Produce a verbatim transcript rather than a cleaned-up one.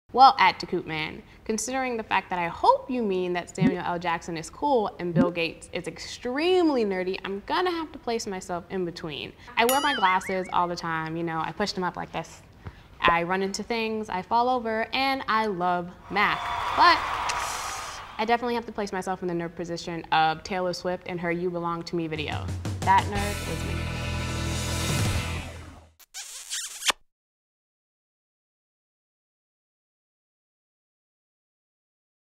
Well, at TaCoopman, considering the fact that I hope you mean that Samuel L. Jackson is cool and Bill Gates is extremely nerdy, I'm gonna have to place myself in between. I wear my glasses all the time, you know, I push them up like this. I run into things, I fall over, and I love math. But I definitely have to place myself in the nerd position of Taylor Swift and her You Belong to Me video. That nerd is me.